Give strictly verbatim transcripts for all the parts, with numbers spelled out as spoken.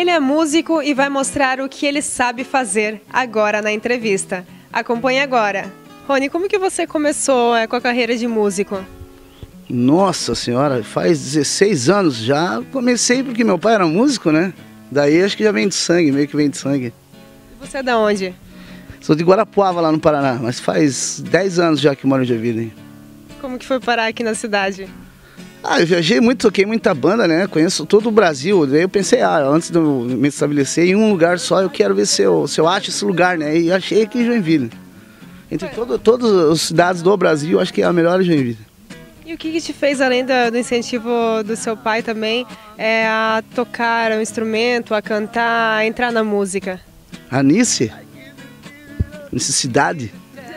Ele é músico e vai mostrar o que ele sabe fazer agora na entrevista. Acompanhe agora. Rony, como que você começou é, com a carreira de músico? Nossa senhora, faz dezesseis anos já. Comecei porque meu pai era músico, né? Daí acho que já vem de sangue, meio que vem de sangue. E você é de onde? Sou de Guarapuava, lá no Paraná, mas faz dez anos já que moro em Joinville. Como que foi parar aqui na cidade? Ah, eu viajei muito, toquei muita banda, né? Conheço todo o Brasil. Daí eu pensei, ah, antes de eu me estabelecer em um lugar só, eu quero ver se eu, se eu acho esse lugar, né? E achei aqui em Joinville. Entre todo, todas as cidades do Brasil, acho que é a melhor Joinville. E o que, que te fez, além do, do incentivo do seu pai também, é, a tocar um instrumento, a cantar, a entrar na música? A Nice? Necessidade?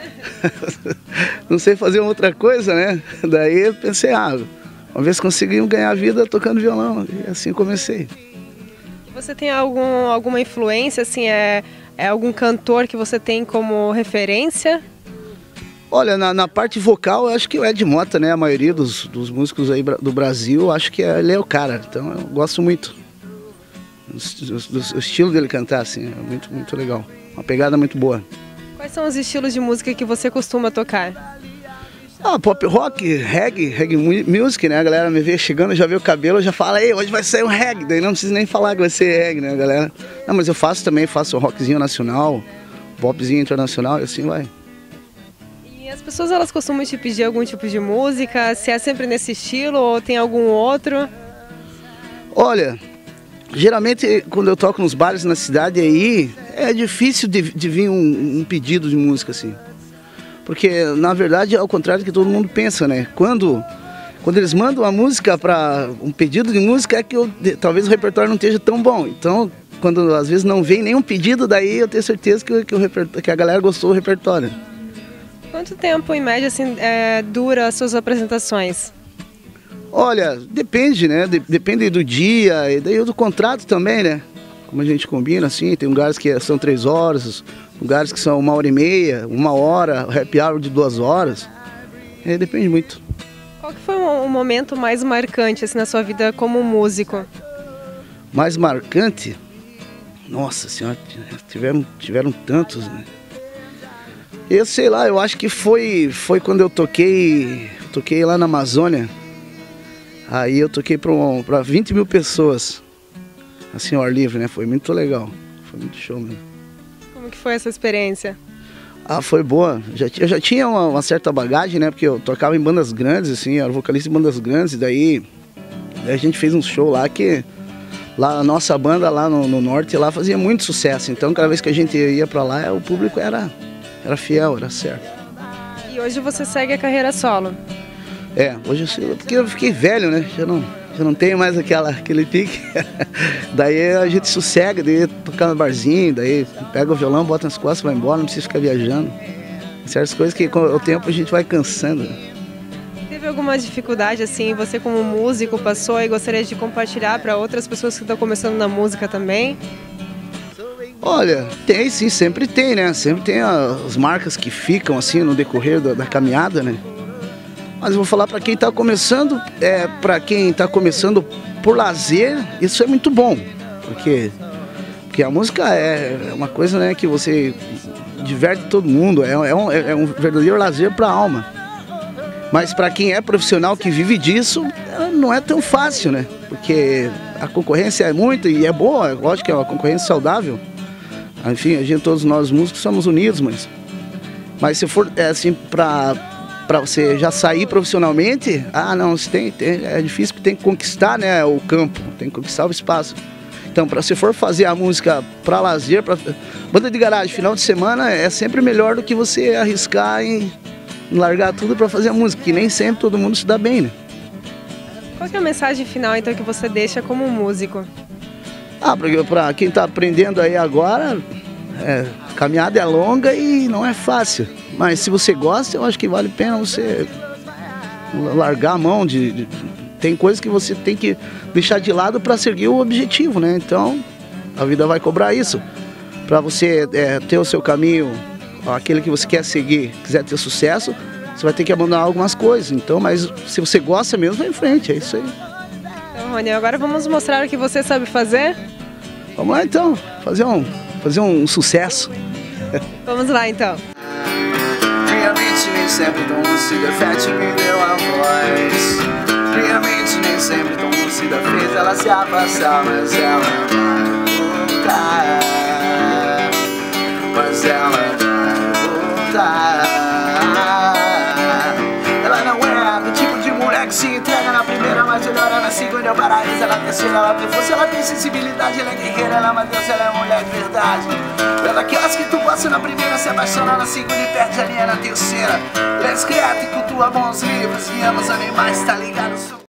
Não sei fazer outra coisa, né? Daí eu pensei, ah, uma vez conseguimos ganhar a vida tocando violão. E assim comecei. Você tem algum, alguma influência, assim, é, é algum cantor que você tem como referência? Olha, na, na parte vocal, eu acho que o Ed Mota, né? A maioria dos, dos músicos aí do Brasil, acho que ele é o cara. Então eu gosto muito do, do, do estilo dele cantar, assim, é muito, muito legal. Uma pegada muito boa. Quais são os estilos de música que você costuma tocar? Ah, pop rock, reggae, reggae music, né? A galera me vê chegando, já vê o cabelo, já fala, ei, hoje vai sair um reggae. Daí não precisa nem falar que vai ser reggae, né, galera? Não, mas eu faço também, faço rockzinho nacional, popzinho internacional e assim vai. E as pessoas, elas costumam te pedir algum tipo de música? Se é sempre nesse estilo ou tem algum outro? Olha, geralmente quando eu toco nos bares na cidade aí, é difícil de, de vir um, um pedido de música assim. Porque, na verdade, é ao contrário do que todo mundo pensa, né? Quando, quando eles mandam a música para um pedido de música, é que eu, talvez o repertório não esteja tão bom. Então, quando às vezes não vem nenhum pedido, daí eu tenho certeza que, que, o, que a galera gostou do repertório. Quanto tempo, em média, assim, é, dura as suas apresentações? Olha, depende, né? De, depende do dia e daí do contrato também, né? Como a gente combina, assim, tem lugares que são três horas, lugares que são uma hora e meia, uma hora, happy hour de duas horas. É, depende muito. Qual que foi o momento mais marcante assim, na sua vida como músico? Mais marcante? Nossa senhora, tiveram, tiveram tantos, né? Eu sei lá, eu acho que foi, foi quando eu toquei, toquei lá na Amazônia. Aí eu toquei para vinte mil pessoas, assim, ao ar livre, né? Foi muito legal, foi muito show mesmo. Como que foi essa experiência? Ah, foi boa. Já, eu já tinha uma, uma certa bagagem, né? Porque eu tocava em bandas grandes, assim, eu era vocalista em bandas grandes, e daí, daí a gente fez um show lá que... Lá, a nossa banda lá no, no norte, lá fazia muito sucesso. Então, cada vez que a gente ia pra lá, o público era, era fiel, era certo. E hoje você segue a carreira solo? É, hoje eu sei, porque eu fiquei velho, né? Já não, já não tenho mais aquela, aquele pique. Daí a gente sossega, daí tocar no barzinho, daí pega o violão, bota nas costas, vai embora, não precisa ficar viajando. Certas coisas que com o tempo a gente vai cansando. Teve alguma dificuldade assim, você como músico passou e gostaria de compartilhar para outras pessoas que estão começando na música também? Olha, tem sim, sempre tem, né? Sempre tem as marcas que ficam assim no decorrer da, da caminhada, né? Mas eu vou falar para quem está começando, é, para quem está começando por lazer, isso é muito bom, porque, porque a música é uma coisa, né, que você diverte todo mundo, é, é, um, é um verdadeiro lazer para a alma. Mas para quem é profissional que vive disso, não é tão fácil, né? Porque a concorrência é muita e é boa, lógico que é uma concorrência saudável. Enfim, a gente, todos nós músicos somos unidos, mas, mas se for é, assim, para para você já sair profissionalmente, ah não, você tem, tem, é difícil porque tem que conquistar, né, o campo, tem que conquistar o espaço. Então, para se for fazer a música para lazer, para banda de garagem, final de semana, é sempre melhor do que você arriscar em largar tudo para fazer a música, que nem sempre todo mundo se dá bem, né? Qual que é a mensagem final, então, que você deixa como músico? Ah, para quem está aprendendo aí agora, é, a caminhada é longa e não é fácil. Mas se você gosta, eu acho que vale a pena você largar a mão de... de tem coisas que você tem que deixar de lado para seguir o objetivo, né? Então, a vida vai cobrar isso. Para você é, ter o seu caminho, aquele que você quer seguir, quiser ter sucesso, você vai ter que abandonar algumas coisas. Então, mas se você gosta mesmo, vai em frente, é isso aí. Então, Rony, agora vamos mostrar o que você sabe fazer? Vamos lá então, fazer um, fazer um sucesso. Vamos lá então. Minha mente nem sempre tão lúcida, Fete me deu a voz. Minha mente nem sempre tão lúcida, fez ela se afastar, mas ela vai voltar. Mas ela vai voltar. Ela não é do tipo de mulher que se entrega na primeira, mas melhora na segunda, é o paraíso, ela terceira, ela tem força, ela tem sensibilidade, ela é guerreira, ela é uma deusa, ela é mulher de verdade. É daquelas que tu gosta na primeira, se apaixona na segunda e perde a linha na terceira. Ela é discreta e cultua bons livros e ama os animais, tá ligado?